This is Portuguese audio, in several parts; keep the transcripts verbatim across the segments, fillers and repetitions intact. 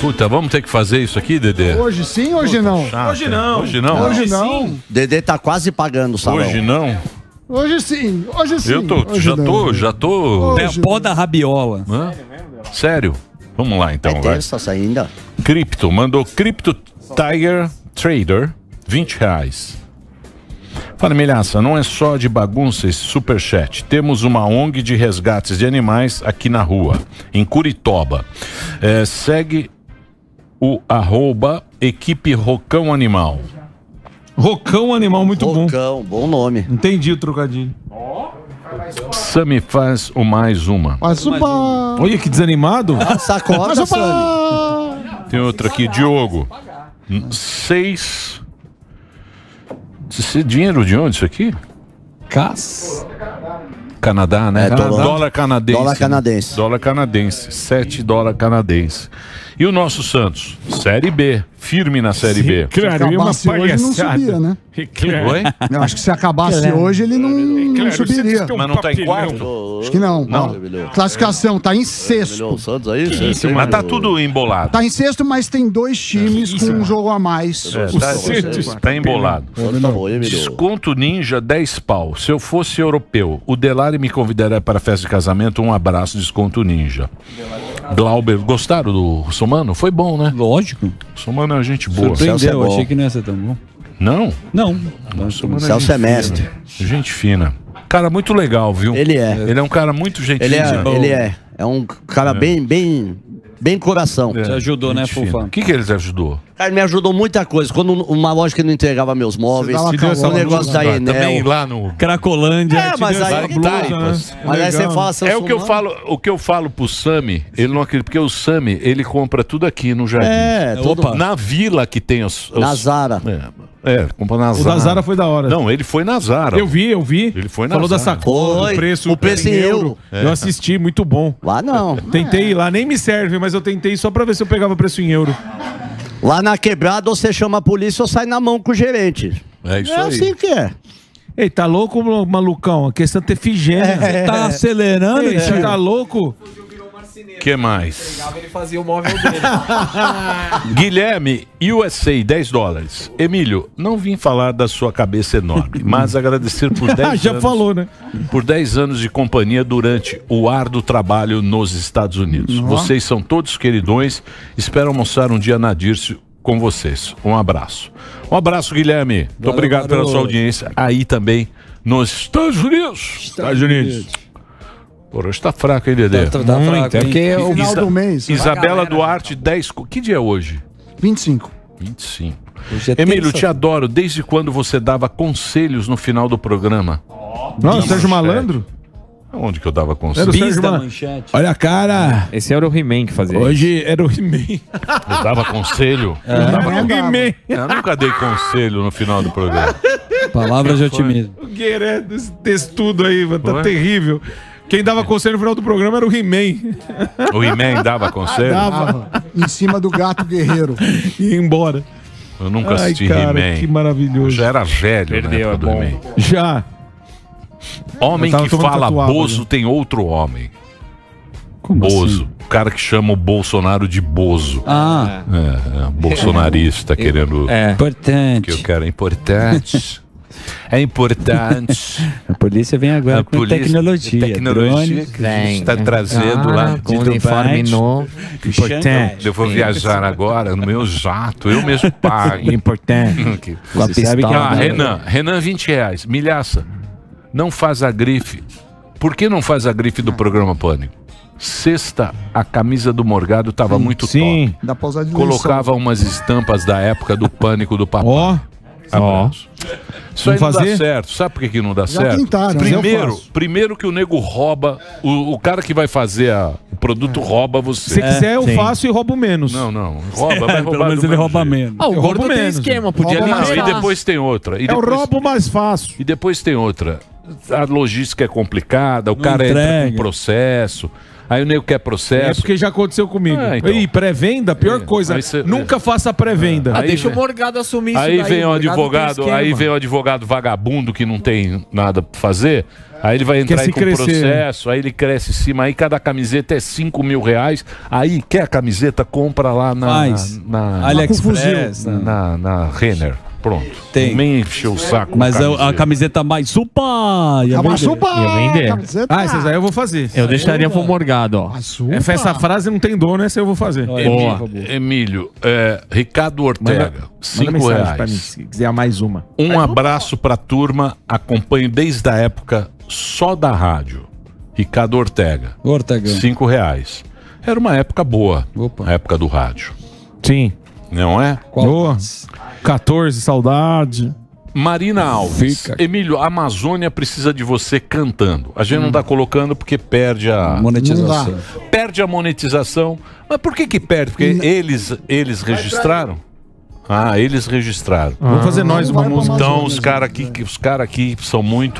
Puta, vamos ter que fazer isso aqui, Dedê? Hoje sim, hoje não? Chato, Hoje não. Hoje não? Hoje não. Dedê tá quase pagando o salão. Hoje não? Hoje sim, hoje sim. Eu tô, hoje já não. tô, já tô... Hoje É pó da rabiola. Hã? Sério? Vamos lá então, É vai. terça ainda. Cripto, mandou Crypto Tiger Trader, vinte reais. Fala, Milhaça, não é só de bagunça esse superchat. Temos uma O N G de resgates de animais aqui na rua, em Curitiba. É, segue o arroba equipe Rocão Animal. Rocão Animal, muito bom. Rocão, bom nome. Entendi o trocadilho. Sami faz o mais uma. Faz uma... Olha que desanimado. Sacola, Faz Sami. uma... Tem outra aqui, Diogo. Seis... Esse dinheiro de onde isso aqui? Cas. Canadá, né? É, dólar- dólar canadense. dólar canadense. Dólar canadense. sete dólar canadense. E o nosso Santos? Série B. Firme na Série B. Se acabasse hoje, não subia, né? Oi? Eu acho que se acabasse hoje, ele não, não subiria. Mas não tá em quarto? Acho que não. Não. Ó, classificação, tá em sexto. O Santos aí? Que isso, mas tá tudo embolado. Tá em sexto, mas tem dois times com um jogo a mais. É, tá, tá embolado. Desconto Ninja, dez pau. Se eu fosse europeu, o Delari me convidaria para a festa de casamento. Um abraço, Desconto Ninja. Glauber, gostaram do Somano? Foi bom, né? Lógico. Somano é gente boa. Surpreendeu, eu achei que não ia ser tão bom. Não? Não. Somano é Celso gente é mestre. fina. Gente fina. Cara muito legal, viu? Ele é. Ele é um cara muito gentil. Ele é, ele é. É um cara bem, bem, bem coração. Te ajudou, né, Fufa? O que, que ele te ajudou? Cara, me ajudou muita coisa. Quando uma loja que não entregava meus móveis, Você dava o negócio da Também Enel. lá no... Cracolândia. É, mas aí, Taipas. mas aí você fala, seu É o que eu Somano- falo, o que eu falo pro Sami, ele não acredita, porque o Sami, ele compra tudo aqui no Jardim. É, todo- Opa. Na vila que tem os... os Na Zara. É, é, compra na O Zara. da Zara foi da hora. Não, ele foi na Zara. Eu vi, eu vi. Ele foi na Falou da Zara. sacola, Foi. do preço, O preço em euro. Eu assisti, muito bom. Lá não. Tentei ir lá, nem me serve, mas eu tentei só pra ver se eu pegava preço em euro. Lá na quebrada, ou você chama a polícia ou sai na mão com o gerente. É isso É aí. assim que é. Ei, tá louco, malucão? A questão é ter figênia. É. Tá acelerando, É. Você tá louco? O que mais? Ele fazia o móvel dele. Guilherme, U S A, dez dólares. Emílio, não vim falar da sua cabeça enorme, mas agradecer por dez Já anos, falou, né? por dez anos de companhia durante o árduo trabalho nos Estados Unidos. Vocês são todos queridões. Espero almoçar um dia na Dirce com vocês. Um abraço. Um abraço, Guilherme. Muito Valeu, obrigado pela garoto. sua audiência aí também nos Estados Unidos. Estados Unidos. Por hoje tá fraco, hein, Dedê? Tá, tá fraco, é hein? porque é o Final do mês. Isabela Duarte, dez. co- Que dia é hoje? vinte e cinco. vinte e cinco. Hoje é Emílio, terça. te adoro. Desde quando você dava conselhos no final do programa? Não, Sérgio Malandro? Onde que eu dava Era o conselhos? Sérgio Bis da Malandro. manchete. Olha a cara. Esse era o He-Man que fazia. Hoje era o He-Man. Eu dava conselho? Eu, dava- Era o He-Man. eu nunca dei conselho no final do programa. Palavras de otimismo. O Guerreiro, esse textudo aí, mano, tá Ué? terrível. Quem dava conselho no final do programa era o He-Man. O He-Man dava conselho? Dava. Em cima do gato guerreiro. E ia embora. Eu nunca Ai, assisti cara, He-Man. que Eu maravilhoso. já era velho Perdeu, na época é do bom. He-Man. Já. Homem Eu tava que tomando fala tatuado, Bozo já. tem outro homem. Como Bozo. assim? O cara que chama o Bolsonaro de Bozo. Ah, É, é, bolsonarista querendo... É. importante. Que eu quero. É importante. É importante. A polícia vem agora A com polícia- tecnologia. tecnologia drones, que a gente está trazendo lá. com de uniforme Dubai. novo. Importante. Eu vou viajar agora no meu jato, eu mesmo pago. Importante. Com a Você sabe que pistola. Ah, é- Renan, Renan, vinte reais. Milhaça, não faz a grife. Por que não faz a grife do programa Pânico? Sexta, a camisa do Morgado tava muito Sim. top. Dá pra usar de Colocava umas estampas da época do Pânico do Papai. Ó. Abraço. Isso aí Vamos não dá fazer? certo. Sabe por que, que não dá Já certo? tentaram, mas eu primeiro, faço. primeiro que o nego rouba, o, o cara que vai fazer a- o produto rouba você. Se quiser, eu sim. faço e roubo menos. Não, não. Rouba, vai roubar. Pelo menos do ele mesmo rouba jeito. menos. Ah, o Eu gordo roubo tem menos, esquema, podia Rouba Não, e listar. depois tem outra. E É o depois, roubo mais fácil. e depois tem outra. A logística é complicada, o Não cara entra entrega. com processo. Aí o nego quer É processo. porque já aconteceu comigo. Ah, então. Ih, pré-venda, pior É, coisa. aí cê- Nunca faça pré-venda. Ah, Aí deixa vem- o Morgado assumir isso Aí daí, vem o Morgado tem advogado, esquema. aí vem o advogado vagabundo que não tem nada pra fazer. Aí ele vai entrar Quer aí se com crescer. processo, aí ele cresce em cima, aí cada camiseta é cinco mil reais. Aí quer a camiseta, compra lá na. Faz. na AliExpress. na, na, na Renner. Pronto. Tem. Nem encheu o saco. Mas com a, a camiseta. camiseta mais supa ia É uma vender. supa! Ia vender. Camiseta. Ah, essas aí eu vou fazer. Eu deixaria pro Morgado, ó. Uma supa. É, essa frase não tem dono, essa eu vou fazer. Emílio, Emílio é, Ricardo Ortega, Manda cinco mensagem reais. pra mim, se quiser mais uma. Um abraço pra turma, acompanho desde a época só da rádio. Ricardo Ortega, Ortega. cinco reais. Era uma época boa, Opa. a época do rádio, Sim. não é? Boa. catorze, saudade. Marina Alves, Fica. Emílio, a Amazônia precisa de você cantando. A gente não tá colocando porque perde a Monetização. perde a monetização. Mas por que que perde? Porque eles eles registraram. Ah, eles registraram. Vamos fazer nós uma vai pra música. Então Amazônia, os caras aqui, que- os cara aqui são muito.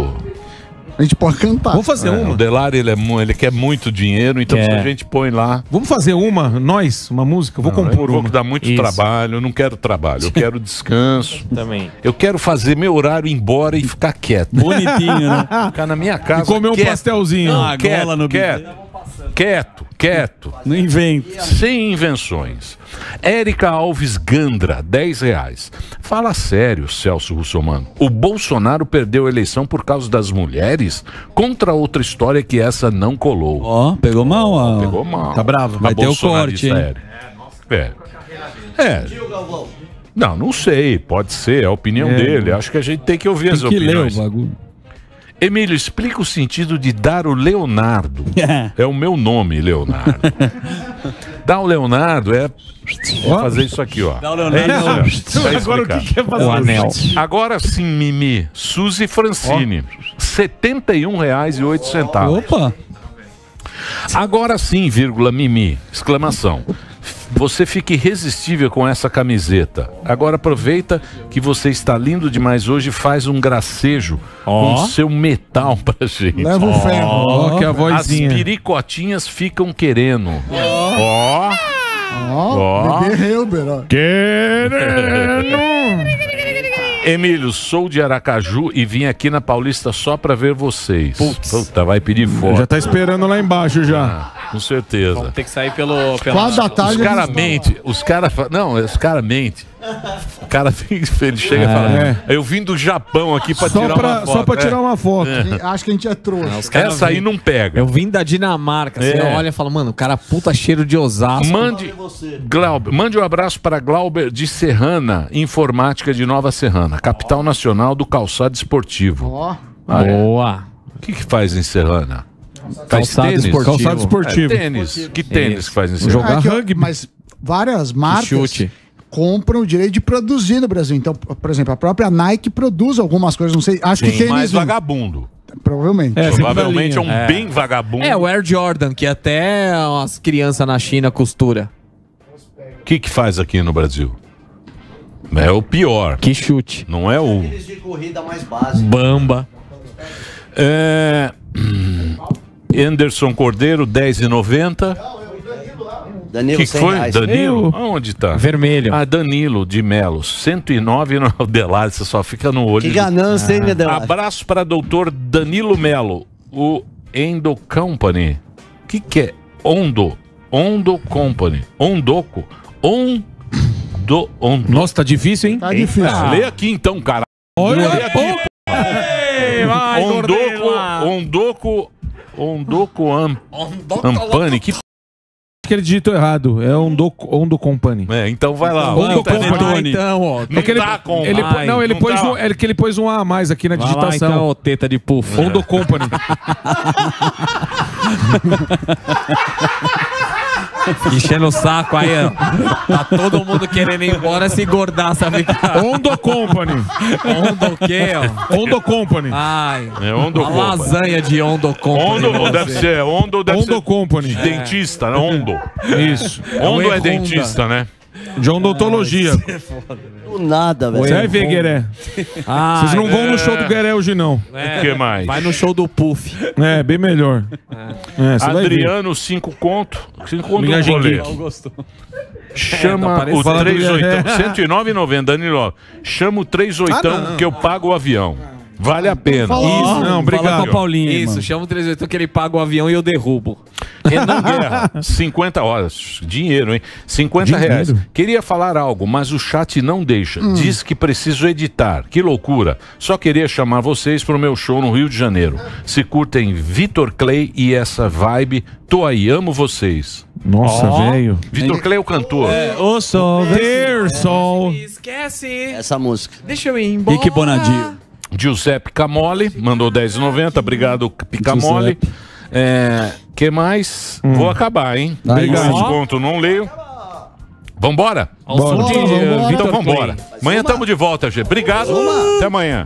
A gente pode cantar. Vamos fazer É, uma. o Delari ele, é, mu- ele quer muito dinheiro, então se Quer. a gente põe lá. Vamos fazer uma, nós, uma música? Eu vou Não, eu compor não vou uma. dar muito Isso. trabalho, eu não quero trabalho, eu quero descanso. Também. Eu quero fazer meu horário ir embora e ficar quieto. Bonitinho, né? Ficar na minha casa. E comer um quieto, pastelzinho. Ah, quieto, gola no quieto, quieto, quieto, Não inventa. sem invenções. Érica Alves Gandra, dez reais. Fala sério, Celso Russomano. O Bolsonaro perdeu a eleição por causa das mulheres? Contra outra história que essa não colou. Ó, pegou mal, ó. Pegou mal. Tá bravo. Vai A ter o bolsonarista corte, hein? Érica. É. É. Não, não sei. Pode ser, é a opinião É. dele. Acho que a gente tem que ouvir as Tem que ler o opiniões. bagulho. Emílio, explica o sentido de dar o Leonardo. É o meu nome, Leonardo. Dar o Leonardo é fazer isso aqui, ó. Dar o Leonardo. É isso, ó. Tá Agora o que, explicado. que é fazer? O anel. Agora sim, Mimi. Suzy Francine. setenta e um reais e oito centavos. Opa. Agora sim, vírgula, Mimi. Exclamação. Você fica irresistível com essa camiseta. Agora aproveita que você está lindo demais hoje e faz um gracejo Ó. com seu metal pra gente. Leva o ferro. Ó, que a As vozinha. piricotinhas ficam querendo. Ó. Ó, Ó. bebê Helber, ó. Emílio, sou de Aracaju e vim aqui na Paulista só pra ver vocês. Puta, vai pedir foto. Já tá esperando lá embaixo já. Ah, com certeza. Vamos ter que sair pelo... pela... Quatro da Os tarde. caras eles- mente, os caras. Não, os caras mente. O cara ele chega e fala: É. eu vim do Japão aqui pra Só tirar pra, uma foto. só pra É. tirar uma foto. Acho que a gente é trouxa. Os caras Essa aí vêm- não pega. Eu vim da Dinamarca. Você É. olha e fala, mano, o cara puta cheiro de Osasco. Mande, Glauber, mande um abraço para Glauber de Serrana, Informática de Nova Serrana, capital nacional do calçado esportivo. Ó, Ah, é? Boa. O que, que faz em Serrana? Faz Calçado tênis? esportivo. Calçado esportivo. É, tênis. Que tênis que faz em Serrana? Jogar é que, rugby. mas várias marcas chute. compram o direito de produzir no Brasil. Então, por exemplo, a própria Nike produz algumas coisas, não sei. Acho que Sim, tênis mais não. vagabundo. Provavelmente. É, sempre Provavelmente é na um linha. bem vagabundo. É, o Air Jordan, que até as crianças na China costura. O que, que faz aqui no Brasil? É o pior. Que chute. Não é o. Tênis de corrida mais básico. Bamba. É... Anderson Cordeiro, dez reais e noventa centavos. O Danilo, que, que foi? reais. Danilo? Aonde tá? Vermelho. Ah, Danilo de Melo, cento e nove no Delari, você só fica no olho. Que ganância, hein, Nedelari? Abraço para doutor Danilo Melo, o Endo Company. O que, que é? Ondo. Ondo Company. Ondoco. Ondo. Ondo. Nossa, tá difícil, hein? Tá difícil. Ah, lê aqui então, cara. Olha, Lê aqui. vai, Ondoco. Ondoco. Ondoco Am, Ampani. Que Acho que ele digitou errado. É Ondo, Ondo Company. é, então vai lá. Ondo Tá Company. vendo? Ah, então, ó. Não É que ele, tá com. ele Vai, pô- não, ele não pôs tá. um, é que ele pôs um A a mais aqui na Vai lá, digitação. então, ô, teta de puff. Ondo Company. Enchendo o saco aí, ó. Tá todo mundo querendo ir embora se engordar, sabe? Ondo Company. Ondo o quê, ó? Ondo Company. Ai. É Ondo A Company. lasanha de Ondo Company. Ondo deve ser. Ondo deve Ondo ser. Company. Dentista, né? Ondo. Isso. Ondo é Honda. dentista, né? John Dontologia. Do nada, velho. Você vai ver, Gueré. Ah, Vocês não vão é. no show do Gueré hoje, não. É, O que mais? Vai no show do Puff. É, bem melhor. É, você vai ver. Adriano, cinco conto. cinco conto Linha no rolê. Genguinho. Chama É, tá o parecendo. três oitão, cento e nove reais e noventa centavos, Danilo. Chama o três oitão que eu pago o avião. Vale a pena. Isso, não, obrigado. Fala com a Paulinha, Isso, mano. chama o três oito que ele paga o avião e eu derrubo. Renan Guerra, cinquenta horas. Dinheiro, hein? cinquenta reais. Queria falar algo, mas o chat não deixa. Hum. Diz que preciso editar. Que loucura. Só queria chamar vocês pro meu show no Rio de Janeiro. Se curtem Vitor Clay e essa vibe, tô aí, amo vocês. Nossa, velho. Vitor Clay é o cantor. Ô, sol, Ter sol. Esquece. Essa música. Deixa eu ir embora. Rick Bonadio. Giuseppe Camoli mandou dez reais e noventa centavos. Obrigado, Picamoli. É, que mais? Vou acabar, hein? Obrigado. Esse ponto não leio. Vambora? Ao som de, Bora, vambora. Então Vitor vambora. Clay. Amanhã estamos de volta, G. Obrigado. Até amanhã.